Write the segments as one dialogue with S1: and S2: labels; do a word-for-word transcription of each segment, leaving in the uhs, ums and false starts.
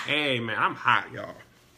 S1: Hey, man, I'm hot, y'all.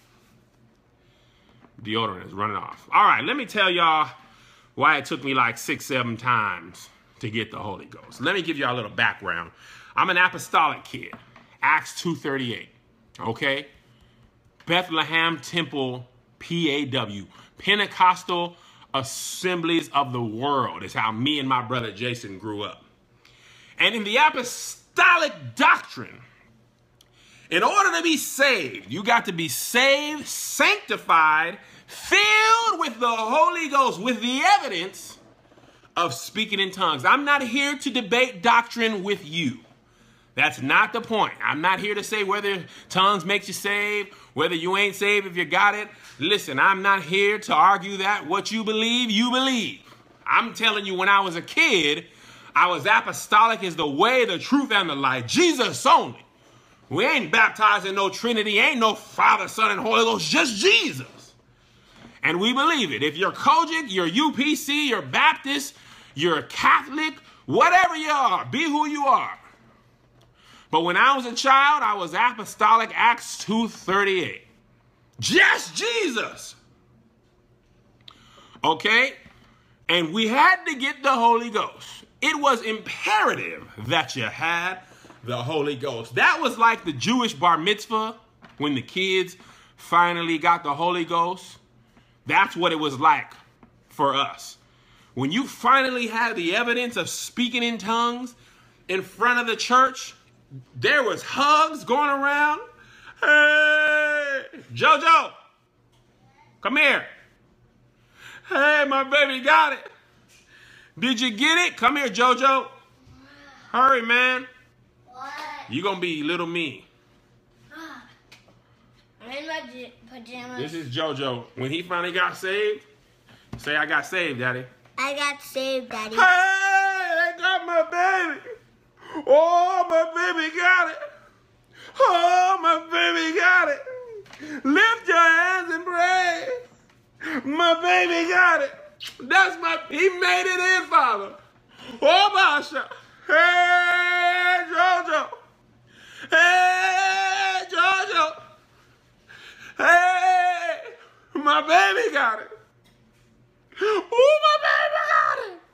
S1: Deodorant is running off. All right, let me tell y'all why it took me like six, seven times to get the Holy Ghost. Let me give y'all a little background. I'm an apostolic kid. Acts two thirty-eight, okay? Bethlehem Temple, P A W, Pentecostal Assemblies of the World is how me and my brother Jason grew up. And in the apostolic doctrine, in order to be saved, you got to be saved, sanctified, filled with the Holy Ghost, with the evidence of speaking in tongues. I'm not here to debate doctrine with you. That's not the point. I'm not here to say whether tongues makes you saved, whether you ain't saved if you got it. Listen, I'm not here to argue that. What you believe, you believe. I'm telling you, when I was a kid, I was apostolic as the way, the truth, and the light. Jesus only. We ain't baptized in no Trinity. Ain't no Father, Son, and Holy Ghost. Just Jesus. And we believe it. If you're Kojic, you're U P C, you're Baptist, you're Catholic, whatever you are, be who you are. But when I was a child, I was apostolic, Acts two thirty-eight. Just Jesus. Okay? And we had to get the Holy Ghost. It was imperative that you had the Holy Ghost. That was like the Jewish bar mitzvah when the kids finally got the Holy Ghost. That's what it was like for us. When you finally had the evidence of speaking in tongues in front of the church, there was hugs going around. Hey, JoJo, come here. Hey, my baby got it. Did you get it? Come here, JoJo. Hurry, man.
S2: What?
S1: You gonna be little me.
S2: I'm in my pajamas.
S1: This is JoJo. When he finally got saved, say, I got saved, Daddy.
S2: I got saved, Daddy.
S1: Hey, I got my baby. Oh, my baby got it. Oh, my baby got it. Lift your hands and pray. My baby got it. That's my, he made it in, Father. Oh, Masha. Hey, JoJo. Hey, JoJo. Hey, my baby got it. Oh, my baby got it.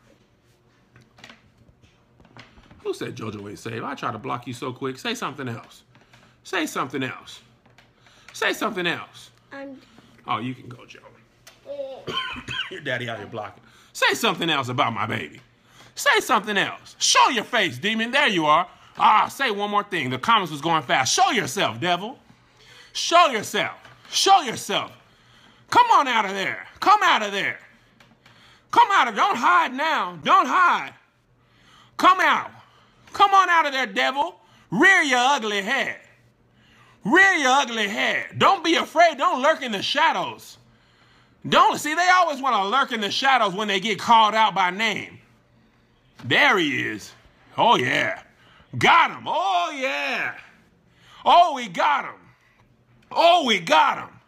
S1: Who said JoJo ain't saved? I try to block you so quick. Say something else. Say something else. Say something else.
S2: Um,
S1: oh, you can go, Joe. Your daddy out here blocking. Say something else about my baby. Say something else. Show your face, demon. There you are. Ah, say one more thing. The comments was going fast. Show yourself, devil. Show yourself. Show yourself. Come on out of there. Come out of there. Come out of there. Don't hide now. Don't hide. Come out. Come on out of there, devil. Rear your ugly head. Rear your ugly head. Don't be afraid. Don't lurk in the shadows. Don't, see, they always want to lurk in the shadows when they get called out by name. There he is. Oh, yeah. Got him. Oh, yeah. Oh, we got him. Oh, we got him.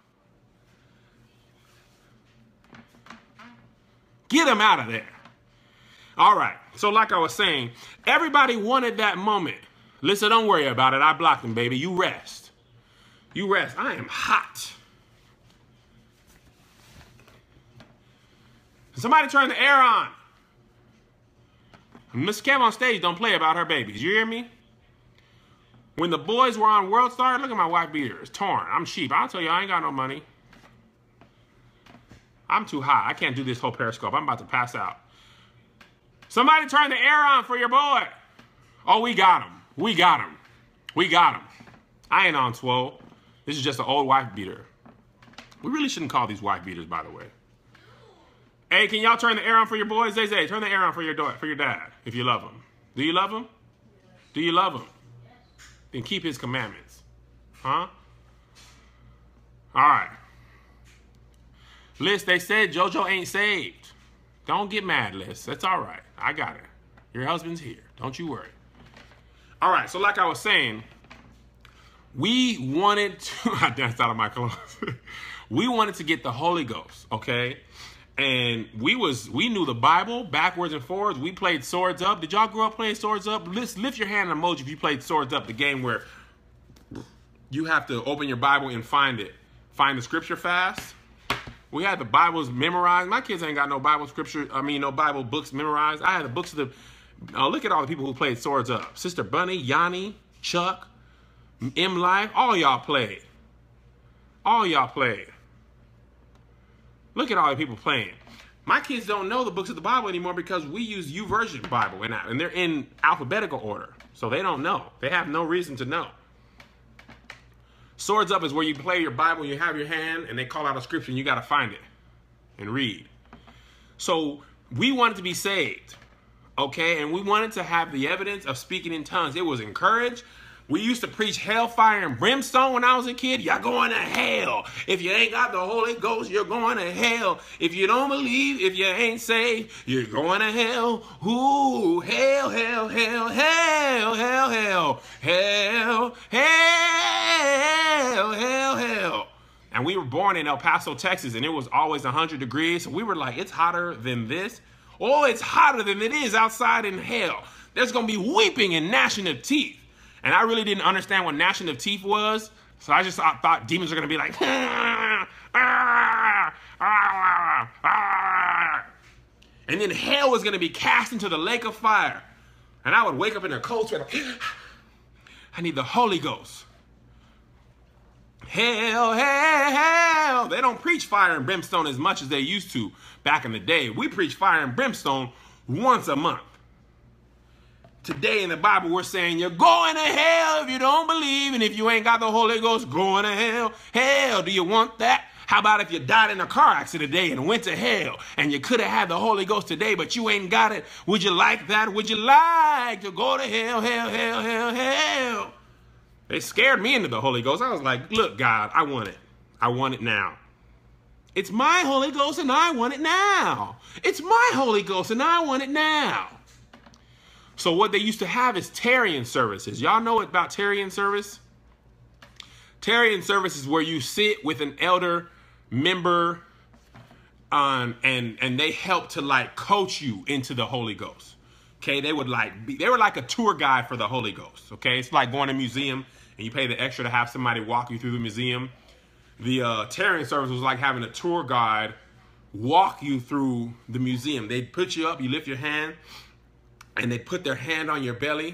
S1: Get him out of there. All right. So like I was saying, everybody wanted that moment. Listen, don't worry about it. I blocked him, baby. You rest. You rest. I am hot. Somebody turn the air on. Miss Kev on stage don't play about her babies. You hear me? When the boys were on World Star, look at my wife beater. It's torn. I'm cheap. I'll tell you, I ain't got no money. I'm too hot. I can't do this whole Periscope. I'm about to pass out. Somebody turn the air on for your boy. Oh, we got him. We got him. We got him. I ain't on swole. This is just an old wife beater. We really shouldn't call these wife beaters, by the way. Hey, can y'all turn the air on for your boy? Zay Zay, turn the air on for your for your dad, if you love him. Do you love him? Do you love him? Then keep his commandments. Huh? All right. Liz, they said JoJo ain't saved. Don't get mad, Liz. That's all right. I got it. Your husband's here. Don't you worry. All right, so like I was saying, we wanted to, I danced out of my clothes. We wanted to get the Holy Ghost, okay? And we was we knew the Bible backwards and forwards. We played Swords Up. Did y'all grow up playing Swords Up? Lift, lift your hand emoji if you played Swords Up, the game where you have to open your Bible and find it. Find the scripture fast. We had the Bibles memorized. My kids ain't got no Bible scripture. I mean, no Bible books memorized. I had the books of the. Uh, look at all the people who played Swords Up. Sister Bunny, Yanni, Chuck, M Life. All y'all played. All y'all played. Look at all the people playing. My kids don't know the books of the Bible anymore because we use YouVersion Bible and, and they're in alphabetical order. So they don't know. They have no reason to know. Swords Up is where you play your Bible, you have your hand, and they call out a scripture, and you got to find it and read. So we wanted to be saved, okay? And we wanted to have the evidence of speaking in tongues. It was encouraged. We used to preach hellfire and brimstone when I was a kid. You're going to hell. If you ain't got the Holy Ghost, you're going to hell. If you don't believe, if you ain't saved, you're going to hell. Ooh, hell, hell, hell, hell, hell, hell, hell, hell, hell, hell. And we were born in El Paso, Texas, and it was always one hundred degrees. So we were like, it's hotter than this. Oh, it's hotter than it is outside in hell. There's going to be weeping and gnashing of teeth. And I really didn't understand what gnashing of teeth was. So I just thought, thought demons are going to be like, ah, ah, ah, ah. And then hell was going to be cast into the lake of fire. And I would wake up in a cold sweat. I need the Holy Ghost. Hell, hell, hell. They don't preach fire and brimstone as much as they used to back in the day. We preach fire and brimstone once a month. Today in the Bible, we're saying you're going to hell if you don't believe. And if you ain't got the Holy Ghost, going to hell. Hell, do you want that? How about if you died in a car accident today and went to hell and you could have had the Holy Ghost today, but you ain't got it? Would you like that? Would you like to go to hell, hell, hell, hell, hell? They scared me into the Holy Ghost. I was like, look, God, I want it. I want it now. It's my Holy Ghost and I want it now. It's my Holy Ghost and I want it now. So what they used to have is Tarian services. Y'all know about Tarian service? Tarian service is where you sit with an elder member um, and, and they help to like coach you into the Holy Ghost. Okay, they would like be, they were like a tour guide for the Holy Ghost. Okay, it's like going to a museum and you pay the extra to have somebody walk you through the museum. The uh, Tarian service was like having a tour guide walk you through the museum. They'd put you up, you lift your hand, and they put their hand on your belly.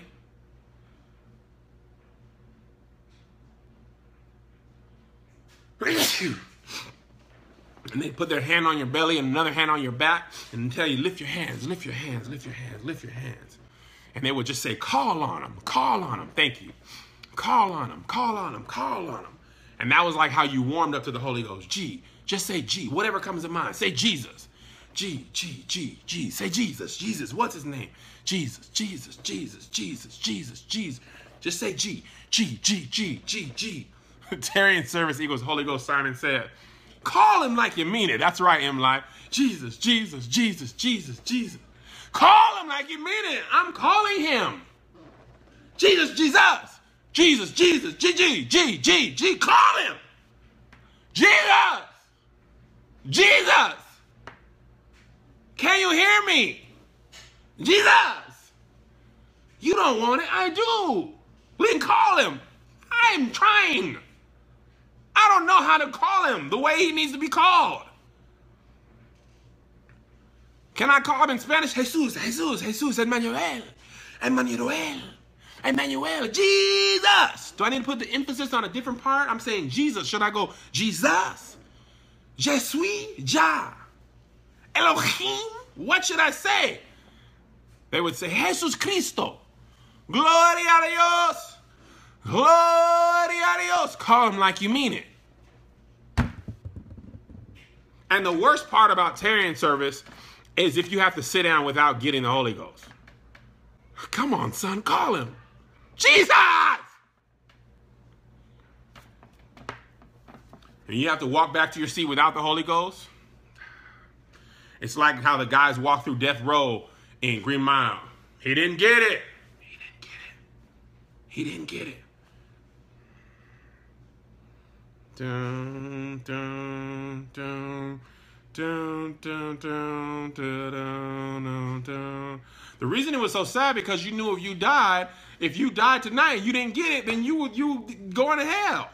S1: And they put their hand on your belly and another hand on your back and tell you, lift your hands, lift your hands, lift your hands, lift your hands. And they would just say, call on them, call on them. Thank you. Call on them, call on them, call on them. And that was like how you warmed up to the Holy Ghost. G, just say G, whatever comes to mind. Say Jesus. G, G, G, G. Say Jesus, Jesus. What's his name? Jesus, Jesus, Jesus, Jesus, Jesus, Jesus. Just say G, G, G, G, G, G. Tarian service equals Holy Ghost. Simon said, call him like you mean it. That's right, M Life. Jesus, Jesus, Jesus, Jesus, Jesus. Call him like you mean it. I'm calling him. Jesus, Jesus. Jesus, Jesus, G, G, G, G, G. Call him. Jesus. Jesus. Can you hear me? Jesus. You don't want it. I do. We can call him. I'm trying. I don't know how to call him the way he needs to be called. Can I call him in Spanish? Jesus, Jesus, Jesus, Emmanuel, Emmanuel, Emmanuel, Jesus. Do I need to put the emphasis on a different part? I'm saying Jesus. Should I go Jesus? Je suis, Ja. Elohim? What should I say? They would say, Jesus Cristo. Gloria a Dios. Gloria a Dios. Call him like you mean it. And the worst part about Tarian service is if you have to sit down without getting the Holy Ghost. Come on, son, call him. Jesus! And you have to walk back to your seat without the Holy Ghost. It's like how the guys walk through death row in Green Mile. He didn't get it. He didn't get it. He didn't get it. Dun, dun, dun, dun, dun, dun, dun, dun, dun. The reason it was so sad because you knew if you died, if you died tonight and you didn't get it, then you would you going to hell.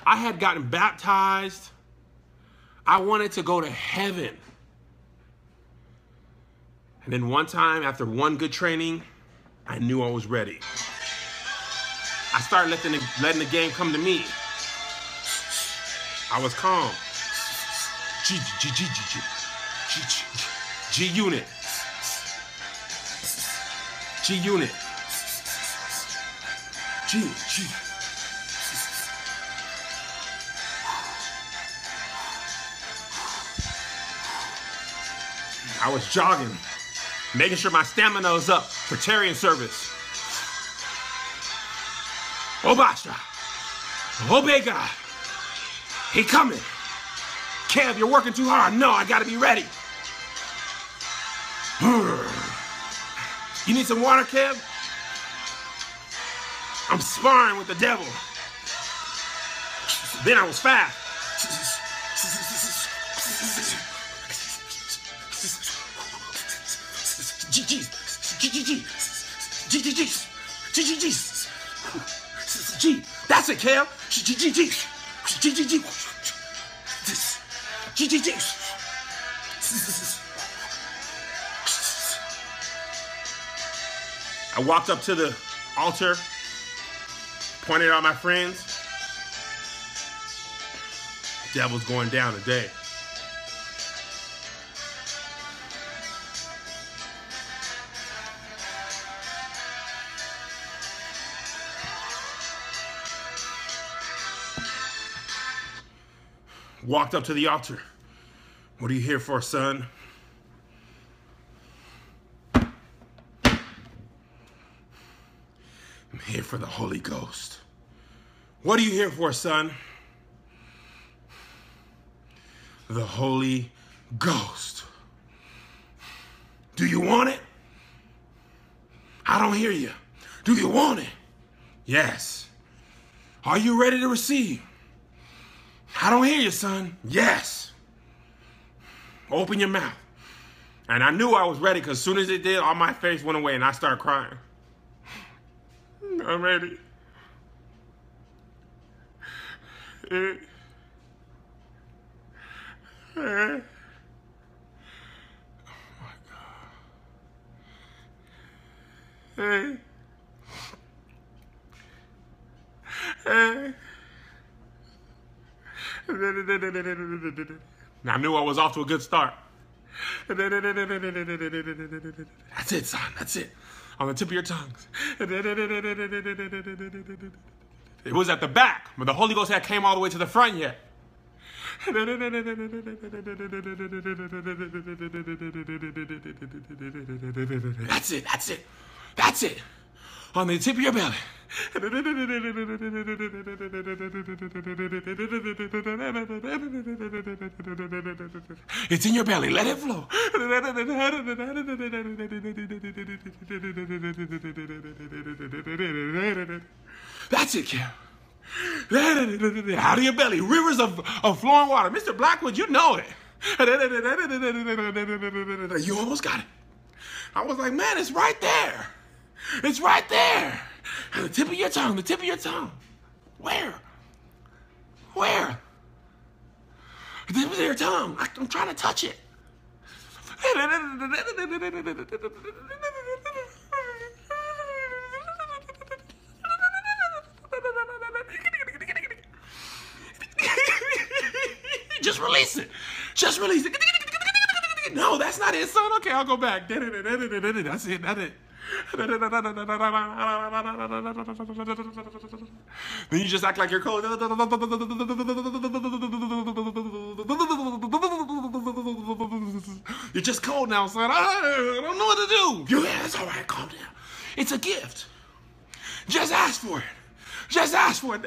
S1: I had gotten baptized. I wanted to go to heaven. And then one time, after one good training, I knew I was ready. I started letting the, letting the game come to me. I was calm. G, G, G, G, G, G, G, G unit. G unit. G, G. I was jogging, making sure my stamina was up for Tarian service. Obasha. Obega. He coming. Kev, you're working too hard. No, I gotta be ready. You need some water, Kev? I'm sparring with the devil. Then I was fast. G G G G G G G G G G G G. That's it, Kev. G G G G G G G G G. I walked up to the altar, pointed out my friends. Devil's going down today. Walked up to the altar. What are you here for, son? I'm here for the Holy Ghost. What are you here for, son? The Holy Ghost. Do you want it? I don't hear you. Do you want it? Yes. Are you ready to receive? I don't hear you, son. Yes. Open your mouth. And I knew I was ready because as soon as it did, all my face went away and I started crying. I'm ready. Eh. Eh. Oh my God. Eh. Eh. I knew I was off to a good start. That's it, son. That's it. On the tip of your tongues. It was at the back, but the Holy Ghost had came all the way to the front yet. That's it. That's it. That's it. On the tip of your belly. It's in your belly. Let it flow. That's it, Kim. Out of your belly. Rivers of, of flowing water. Mister Blackwood, you know it. You almost got it. I was like, man, it's right there. It's right there. The tip of your tongue, the tip of your tongue. Where? Where? The tip of your tongue. I'm trying to touch it. Just release it. Just release it. No, that's not it, son. Okay, I'll go back. That's it. That's it. Then you just act like you're cold. You're just cold now, son. I don't know what to do. Yeah, it's all right. Calm down. It's a gift. Just ask for it. Just ask for it.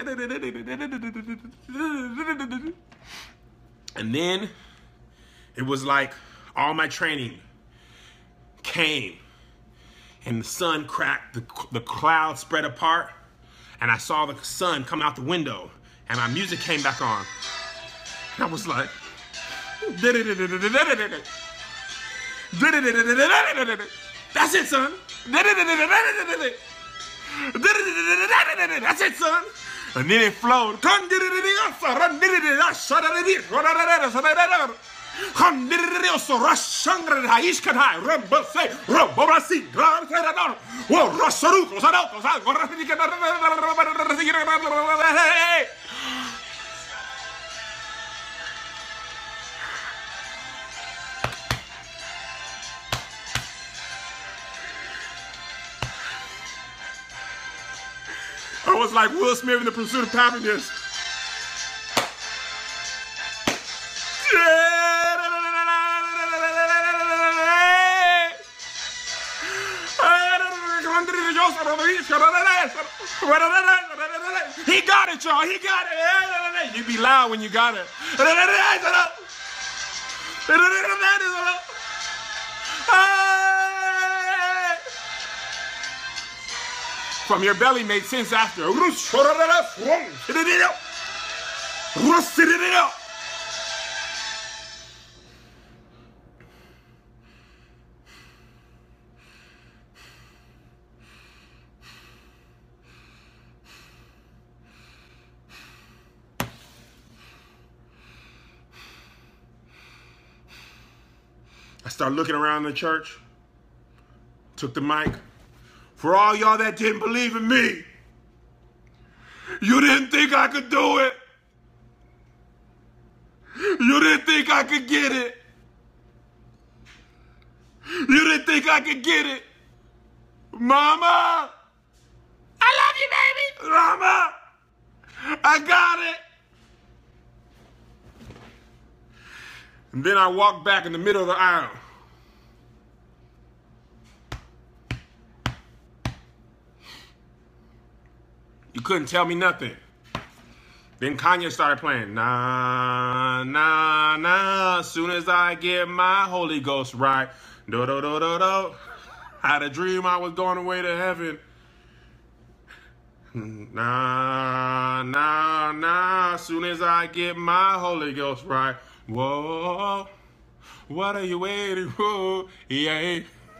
S1: And then it was like all my training came. And the sun cracked, the, the clouds spread apart, and I saw the sun come out the window, and my music came back on. And I was like, that's it, son. That's it, son. And then it flowed. I was like Will Smith in The Pursuit of Happiness. He got it, y'all. He got it. You be loud when you got it. From Your Belly made sense after. I started looking around the church, took the mic. For all y'all that didn't believe in me, you didn't think I could do it. You didn't think I could get it. You didn't think I could get it. Mama, I love you, baby. Mama, I got it. And then I walked back in the middle of the aisle. You couldn't tell me nothing. Then Kanye started playing. Nah, nah, nah. As soon as I get my Holy Ghost right. Do, do, do, do, do. Had a dream I was going away to heaven. Nah, nah, nah. As soon as I get my Holy Ghost right. Whoa, what are you waiting for? Yeah.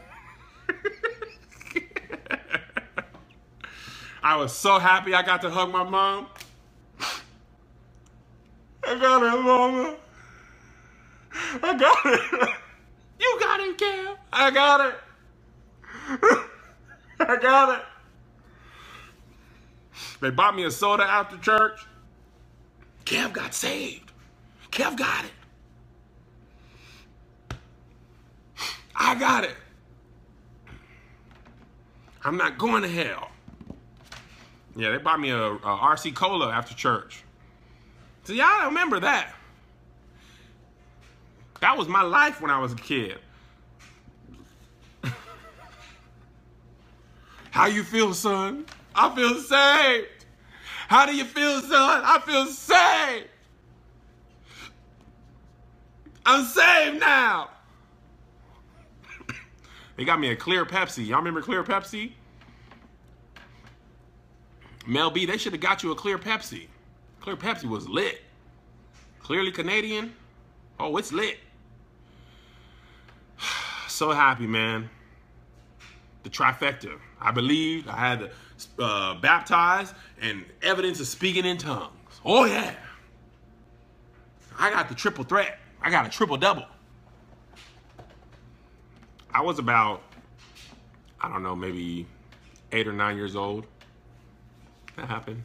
S1: I was so happy I got to hug my mom. I got it, Mama. I got it. You got it, Kev. I got it. I got it. They bought me a soda after church. Kev got saved. Kev got it. I got it. I'm not going to hell. Yeah, they bought me a, a R C Cola after church. So y'all remember that. That was my life when I was a kid. How you feel, son? I feel saved. How do you feel, son? I feel saved. I'm saved now. They got me a clear Pepsi. Y'all remember clear Pepsi? Mel B, they should have got you a clear Pepsi. Clear Pepsi was lit. Clearly Canadian. Oh, it's lit. So happy, man. The trifecta. I believed. I had to uh, baptize and evidence of speaking in tongues. Oh, yeah. I got the triple threat. I got a triple double. I was about, I don't know, maybe eight or nine years old. That happened.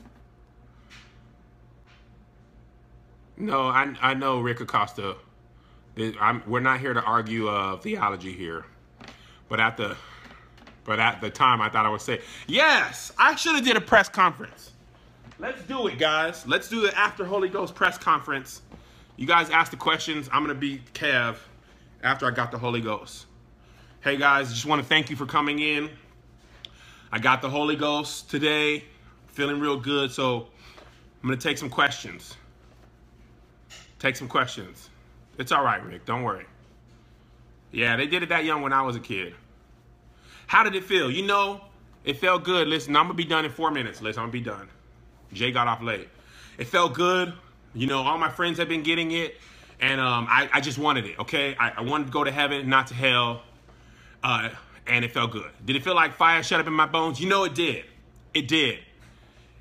S1: No, I I know Rick Acosta. I'm, we're not here to argue uh, theology here, but at the but at the time I thought I would say yes. I should have did a press conference. Let's do it, guys. Let's do the After Holy Ghost press conference. You guys ask the questions. I'm gonna be Kev after I got the Holy Ghost. Hey guys, just want to thank you for coming in. I got the Holy Ghost today. Feeling real good, so I'm gonna take some questions. Take some questions. It's all right, Rick, don't worry. Yeah, they did it that young when I was a kid. How did it feel? You know, it felt good. Listen, I'm gonna be done in four minutes. Listen, I'm gonna be done. Jay got off late. It felt good. You know, all my friends have been getting it, and um, I, I just wanted it, okay? I, I wanted to go to heaven, not to hell, uh, and it felt good. Did it feel like fire shut up in my bones? You know it did. It did.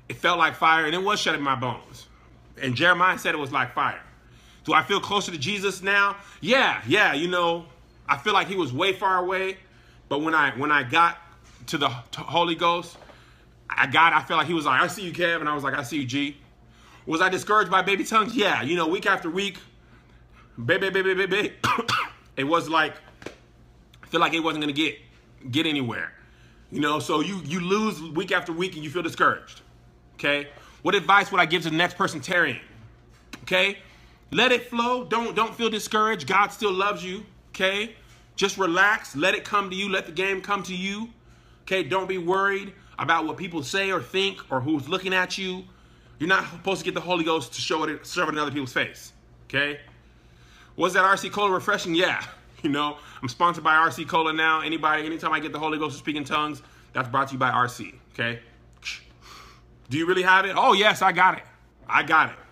S1: It felt like fire, and it was shutting my bones. And Jeremiah said it was like fire. Do I feel closer to Jesus now? Yeah, yeah, you know, I feel like he was way far away. But when I when I got to the Holy Ghost, I got, I felt like he was like, I see you, Kev. And I was like, I see you, G. Was I discouraged by baby tongues? Yeah, you know, week after week, baby, baby, baby, baby. It was like, I feel like it wasn't going to get get anywhere. You know, so you, you lose week after week and you feel discouraged. Okay? What advice would I give to the next person tarrying? Okay? Let it flow. Don't, don't feel discouraged. God still loves you. Okay? Just relax. Let it come to you. Let the game come to you. Okay? Don't be worried about what people say or think or who's looking at you. You're not supposed to get the Holy Ghost to show it, serve it in other people's face. Okay? Was that R C Cola refreshing? Yeah. You know, I'm sponsored by R C Cola now. Anybody, anytime I get the Holy Ghost to speak in tongues, that's brought to you by R C. Okay? Do you really have it? Oh, yes, I got it. I got it.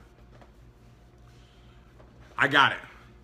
S1: I got it.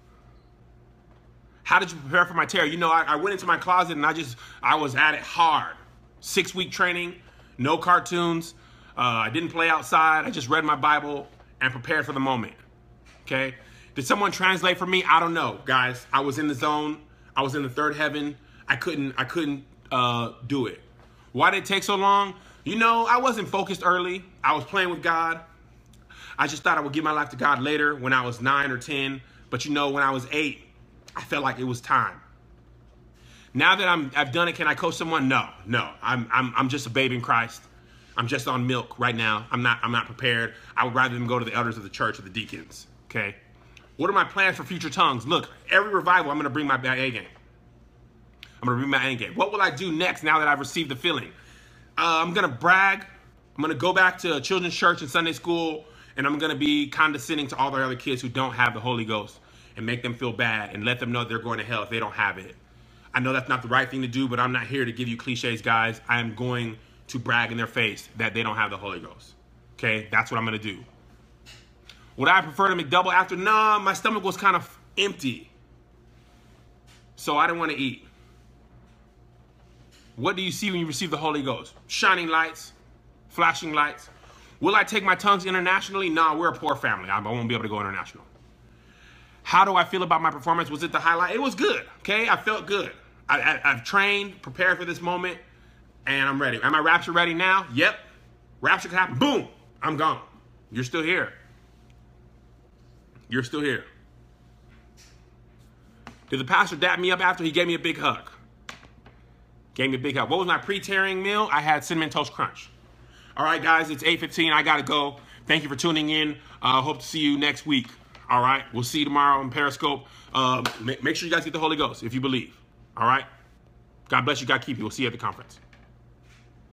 S1: How did you prepare for my terror? You know, I, I went into my closet and I just, I was at it hard. Six week training, no cartoons. Uh, I didn't play outside. I just read my Bible and prepared for the moment. Okay? Did someone translate for me? I don't know, guys. I was in the zone. I was in the third heaven. I couldn't, I couldn't uh, do it. Why did it take so long? You know, I wasn't focused early. I was playing with God. I just thought I would give my life to God later when I was nine or ten. But you know, when I was eight, I felt like it was time. Now that I'm, I've done it, can I coach someone? No, no. I'm, I'm, I'm just a babe in Christ. I'm just on milk right now. I'm not, I'm not prepared. I would rather them go to the elders of the church or the deacons. Okay. What are my plans for future tongues? Look, every revival, I'm going to bring my A game. I'm going to bring my A game. What will I do next now that I've received the filling? Uh, I'm going to brag. I'm going to go back to children's church and Sunday school, and I'm going to be condescending to all the other kids who don't have the Holy Ghost and make them feel bad and let them know they're going to hell if they don't have it. I know that's not the right thing to do, but I'm not here to give you cliches, guys. I am going to brag in their face that they don't have the Holy Ghost. Okay? That's what I'm going to do. Would I prefer to McDouble after? Nah, my stomach was kind of empty. So I didn't want to eat. What do you see when you receive the Holy Ghost? Shining lights, flashing lights. Will I take my tongues internationally? Nah, we're a poor family. I won't be able to go international. How do I feel about my performance? Was it the highlight? It was good, okay? I felt good. I, I, I've trained, prepared for this moment, and I'm ready. Am I rapture ready now? Yep. Rapture can happen. Boom. I'm gone. You're still here. You're still here. Did the pastor dap me up after? He gave me a big hug. Gave me a big hug. What was my pre-tearing meal? I had Cinnamon Toast Crunch. All right, guys, it's eight fifteen. I got to go. Thank you for tuning in. Uh, hope to see you next week. All right, we'll see you tomorrow on Periscope. Uh, make, make sure you guys get the Holy Ghost if you believe. All right? God bless you. God keep you. We'll see you at the conference.